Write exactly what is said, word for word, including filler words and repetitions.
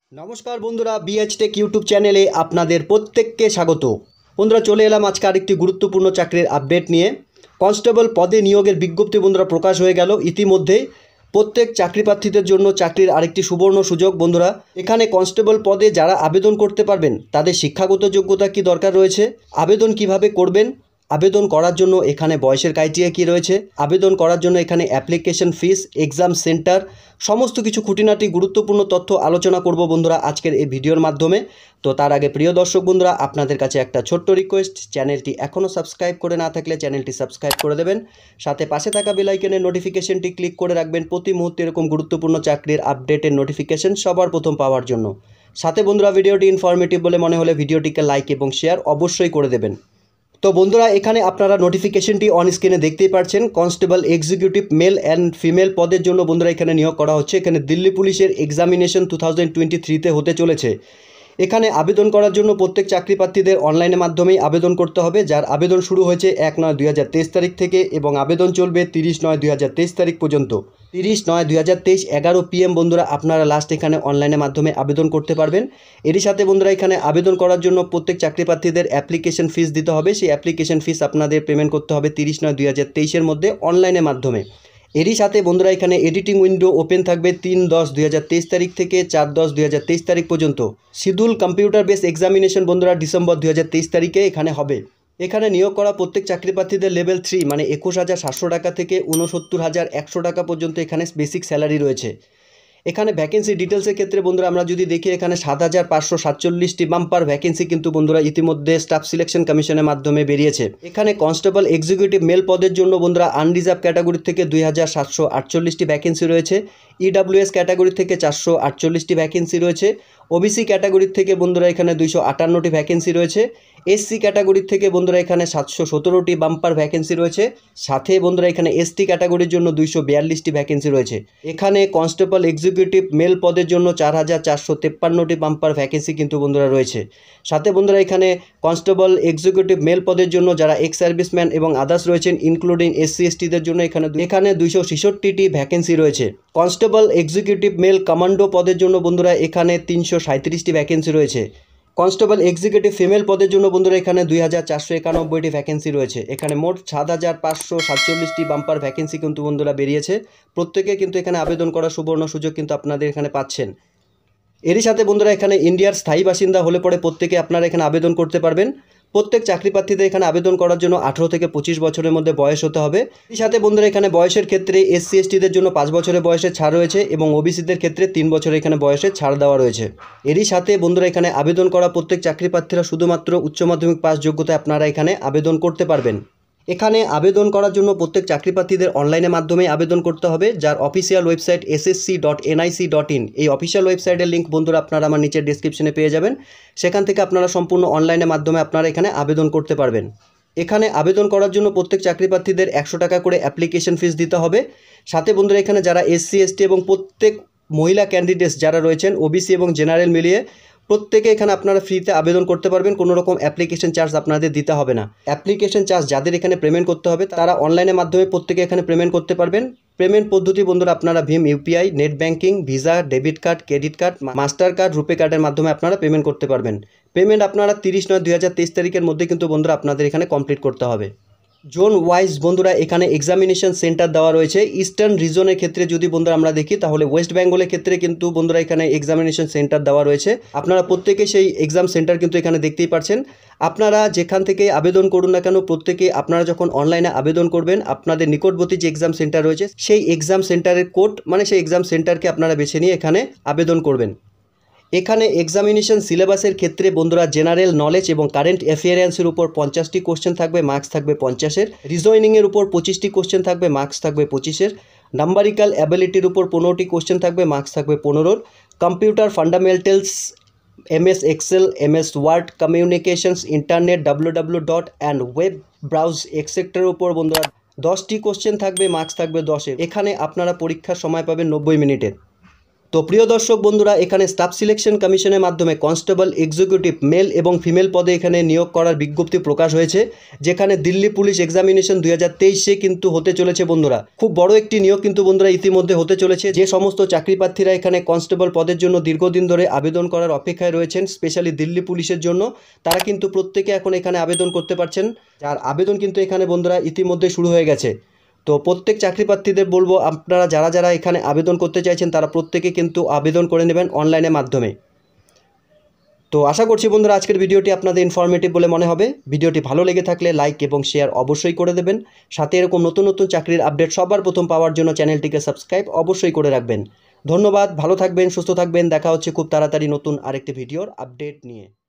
नमस्कार बंधुरा BH take YouTube चैनेले आपनादेर प्रत्येकके स्वागत। बंधुरा चले एलाम आज के आरेकटी गुरुत्वपूर्ण चाकरिर आपडेट निये। कन्स्टेबल पदे नियोगेर विज्ञप्ति बंधुरा प्रकाश हये गेल इतिमध्ये। प्रत्येक चाकरी प्रार्थीदेर जोन्नो चाकरिर आरेकटी सुवर्ण सुयोग बंधुरा। एखाने कन्स्टेबल पदे जारा आवेदन करते पारबेन तादेर शिक्षागत योग्यता कि दरकार रयेछे, आवेदन किभाबे करबेन, आवेदन करार जोन्नो एखाने बयसेर क्राइटेरिया कि रयेछे, आवेदन करार जोन्नो एखाने अ্যাপ্লিকেশন फीस, एग्जाम सेंटर समस्त किछु खुंटिनाटी गुरुत्वपूर्ण तथ्य आलोचना करब बंधुरा आजकेर एई भिडियोर माध्यमे। तो तार आगे प्रिय दर्शक बंधुरा आपनादेर काछे एकटा छोट्ट रिक्वेस्ट, चैनलटी एखोनो सबस्क्राइब करे ना थाकले चैनलटी सबस्क्राइब करे देबेन, साथे पाशे थाका बेल आइकনের नोटिफिकेशनटी क्लिक करे राखबेन प्रति मुहूर्ते एरकम गुरुत्वपूर्ण चाकरिर आपडेटेर नोटिफिकेशन सबार प्रथम पाওয়ার জন্য। साथे बंधुरा भिडियोटी इनफरमेटिव बोले मने हले भिडियोटिके लाइक एबं शेयर अवश्यई करे देबेन। तो बंधुरा एखाने आपनारा नोटिफिकेशनटी अन स्क्रिने देखतेई पाচ্ছেন constable executive male and female पदेर जोन्नो बंधुरा एखाने नियोग करा हच्छे। एखाने दिल्ली पुलिशेर examination two thousand twenty three ते होते चलेছে। एखाने आवेदन करार जोन्नो प्रत्येक चाकरी प्रार्थीदेर अनलाइने माध्यमेই आवेदन करते होबे, जार आवेदन शुरू हयेছে एक नय दुई हज़ार तेईस तारीख थेके एबं आवेदन चलबे त्रिश नय दुई हज़ार तेईस तारीख पर्यन्त। त्रिश नय दुई हज़ार तेईस एगारो पी एम बंधुरा आपनारा लास्ट एखाने अनलाइने माध्यमे आवेदन करते पारबेन। एरই साथे बंधुरा एखाने आवेदन करार जोन्नो प्रत्येक चाकरी प्रार्थीदेर অ্যাপ্লিকেশন फीस दिते होबे। सेई অ্যাপ্লিকেশন फीस आपनादेर पेमेंट करते होबे त्रिश नय दुई हज़ार तेईस एर मध्य अनलाइने माध्यमे। एरই साथे बंधुरा एखाने एडिटिंग उइंडो ओपेन थाकबे तीन दस दुई हज़ार तेईस तारीख थेके चार दस दुई हज़ार तेईस तारीख पर्यन्त। शिड्यूल कम्पिউটার बेस एग्जामिनेशन बंधुरा डिसेम्बर दुई हज़ार तेईस तारीखे एखाने होबे। एखाने नियोग करा प्रत्येक चाकरी प्रार्थीदेर लेवल थ्री माने एकुश हज़ार सातशो टाका थेके ऊनसत्तर हज़ार एकशो टाका पर्यन्त एखाने बेसिक सैलारि रयेछे। एखाने भैकेंसि डिटेल्सের क्षेत्रे बंधुरा आमरा जोदि देखि एखाने सात हज़ार पाँचशो सातचल्लिशटी बाम्पार भैकेंसि किन्तु बंधुरा इतिमध्ये स्टाफ सिलेक्शन कमिशনের माध्यमे बेरिয়েছে। एखाने कन्स्टेबल एग्जिकिউটিভ मेल पदेर जोन्नो बंधुरा आनरिजार्भ कैटागरि थेके दुई हज़ार सातशो आठचल्लिशटी भैकेंसि रयेছে, इडब्लिউএস कैटागरि थेके चारशो आठचल्लिशटी भैकेंसि रयेছে, ओबिसि कैटागरि थेके बंधुरा एखाने दुइशो आटान्नटी भैकेंसि रयेছে, एससी कैटागरि थेके बंधुरा एखाने सातशो सतेरोटी बाम्पार भैकेंसि रयेছে, साथे बंधुरा एखाने एसटी कैटागरिर जोन्नो दुइशो बियाल्लिशटी भैकेंसि रयेছে। एखाने कन्स्टेबल एग्जिकिউটিভ मेल पदेर जोन्नो चार हज़ार चारशो तेप्पान्नटी बाम्पार भैकेंसि किन्तु बंधुरा रयेছে। साथे बंधुरा एखाने कन्स्टेबल एग्जिकिউটিভ मेल पदेर जोन्नो जारा एक्स सार्विसमैन एबं आदार्स रयेছেন इनक्लुडिंग एससी एसटीদের জন্য এখানে এখানে দুইশো ছেষট্টিটি ভ্যাকেন্সি রয়েছে। কনস্টেবল এক্সিকিউটিভ মেল কমান্ডো পদের জন্য বন্ধুরা এখানে তিনশো সাঁত্রিশটি ভ্যাকেন্সি রয়েছে। কনস্টেবল এক্সিকিউটিভ ফিমেল পদের জন্য বন্ধুরা এখানে দুই হাজার চারশো একানব্বইটি ভ্যাকেন্সি রয়েছে। এখানে মোট সাত হাজার পাঁচশো সাতচল্লিশটি বাম্পার ভ্যাকেন্সি কিন্তু বন্ধুরা বেরিয়েছে। প্রত্যেকে কিন্তু এখানে আবেদন করার সুবর্ণ সুযোগ কিন্তু আপনাদের এখানে পাচ্ছেন। এরই সাথে বন্ধুরা এখানে ইন্ডিয়ার স্থায়ী বাসিন্দা হলে পরে প্রত্যেকে আপনারা এখানে আবেদন করতে পারবেন। প্রত্যেক চাকরি প্রার্থীদের এখানে আবেদন করার জন্য আঠারো থেকে পঁচিশ বছরের মধ্যে বয়স হতে হবে। এর সাথে বন্ধুরা এখানে বয়সের ক্ষেত্রে এসসি এসটিদের জন্য পাঁচ বছরের বয়সের ছাড় রয়েছে এবং ওবিসিদের ক্ষেত্রে তিন বছরের এখানে বয়সের ছাড় দেওয়া রয়েছে। এরই সাথে বন্ধুরা এখানে আবেদন করা প্রত্যেক চাকরি প্রার্থীরা শুধুমাত্র উচ্চ মাধ্যমিক পাস যোগ্যতায় আপনারা এখানে আবেদন করতে পারবেন। এখানে আবেদন করার জন্য প্রত্যেক চাকরি প্রার্থীদের অনলাইনের মাধ্যমে আবেদন করতে হবে, যার official website S S C dot N I C dot in. এই অফিসিয়াল ওয়েবসাইটের লিঙ্ক বন্ধুরা আপনারা আমার নিচের ডেসক্রিপশনে পেয়ে যাবেন। সেখান থেকে আপনারা সম্পূর্ণ অনলাইনের মাধ্যমে আপনারা এখানে আবেদন করতে পারবেন। এখানে আবেদন করার জন্য প্রত্যেক চাকরি প্রার্থীদের একশো টাকা করে অ্যাপ্লিকেশন ফিস দিতে হবে। সাথে বন্ধুরা এখানে যারা এসসি এসটি এবং প্রত্যেক মহিলা ক্যান্ডিডেটস যারা রয়েছেন ওবিসি এবং জেনারেল মিলিয়ে প্রত্যেকে এখানে আপনারা ফ্রিতে আবেদন করতে পারবেন। কোনো রকম অ্যাপ্লিকেশন চার্জ আপনাদের দিতে হবে না। অ্যাপ্লিকেশন চার্জ যাদের এখানে পেমেন্ট করতে হবে তারা অনলাইনের মাধ্যমে প্রত্যেকে এখানে পেমেন্ট করতে পারবেন। পেমেন্ট পদ্ধতি বন্ধুরা আপনারা ভীম UPI, net banking, visa, debit card, credit card, master card, RuPay কার্ডের মাধ্যমে আপনারা পেমেন্ট করতে পারবেন। পেমেন্ট আপনারা তিরিশ নয় দুই হাজার তেইশ তারিখের মধ্যে কিন্তু বন্ধুরা আপনাদের এখানে কমপ্লিট করতে হবে। জোন ওয়াইজ বন্ধুরা এখানে এক্সামিনেশন সেন্টার দেওয়া রয়েছে। ইস্টার্ন রিজনের ক্ষেত্রে যদি বন্ধুরা আমরা দেখি তাহলে ওয়েস্ট বেঙ্গলের ক্ষেত্রে কিন্তু বন্ধুরা এখানে এক্সামিনেশন সেন্টার দেওয়া রয়েছে। আপনারা প্রত্যেকে সেই এক্সাম সেন্টার কিন্তু এখানে দেখতেই পাচ্ছেন। আপনারা যেখান থেকে আবেদন করুন না কেন প্রত্যেকে আপনারা যখন অনলাইনে আবেদন করবেন আপনাদের নিকটবর্তী যে এক্সাম সেন্টার রয়েছে সেই এক্সাম সেন্টারের কোড মানে সেই এক্সাম সেন্টারকে আপনারা বেছে নিয়ে এখানে আবেদন করবেন। এখানে এক্সামিনেশন সিলেবাসের ক্ষেত্রে বন্ধুরা জেনারেল নলেজ এবং কারেন্ট অ্যাফেয়ার্সের উপর পঞ্চাশটি কোশ্চেন থাকবে, মার্কস থাকবে পঞ্চাশের। রিজনিংয়ের উপর পঁচিশটি কোশ্চেন থাকবে, মার্কস থাকবে পঁচিশের। নাম্বারিক্যাল অ্যাবিলিটির উপর পনেরোটি কোশ্চেন থাকবে, মার্কস থাকবে পনেরোর। Computer fundamentals, MS Excel, MS Word, communications, internet, W W dot and web browse এক্সেট্রার উপর বন্ধুরা দশটি কোশ্চেন থাকবে, মার্কস থাকবে দশের। এখানে আপনারা পরীক্ষার সময় পাবেন নব্বই মিনিটের। তো প্রিয় দর্শক বন্ধুরা, এখানে স্টাফ সিলেকশন কমিশনের মাধ্যমে কনস্টেবল এক্সিকিউটিভ মেল এবং ফিমেল পদে এখানে নিয়োগ করার বিজ্ঞপ্তি প্রকাশ হয়েছে, যেখানে দিল্লি পুলিশ এক্সামিনেশন দুই হাজার তেইশে কিন্তু হতে চলেছে বন্ধুরা। খুব বড় একটি নিয়োগ কিন্তু বন্ধুরা ইতিমধ্যে হতে চলেছে। যে সমস্ত চাকরি প্রার্থীরা এখানে কনস্টেবল পদের জন্য দীর্ঘদিন ধরে আবেদন করার অপেক্ষায় রয়েছেন, স্পেশালি দিল্লি পুলিশের জন্য, তারা কিন্তু প্রত্যেকে এখন এখানে আবেদন করতে পারছেন। যার আবেদন কিন্তু এখানে বন্ধুরা ইতিমধ্যে শুরু হয়ে গেছে। তো প্রত্যেক চাকরি প্রার্থীদের বলবো, আপনারা যারা যারা এখানে আবেদন করতে চাইছেন তারা প্রত্যেকে কিন্তু আবেদন করে নেবেন অনলাইনের মাধ্যমে। তো আশা করছি বন্ধুরা আজকের ভিডিওটি আপনাদের ইনফরমেটিভ বলে মনে হবে। ভিডিওটি ভালো লেগে থাকলে লাইক এবং শেয়ার অবশ্যই করে দেবেন। সাথে এরকম নতুন নতুন চাকরির আপডেট সবার প্রথম পাওয়ার জন্য চ্যানেলটিকে সাবস্ক্রাইব অবশ্যই করে রাখবেন। ধন্যবাদ, ভালো থাকবেন, সুস্থ থাকবেন। দেখা হচ্ছে খুব তাড়াতাড়ি নতুন আরেকটি ভিডিওর আপডেট নিয়ে।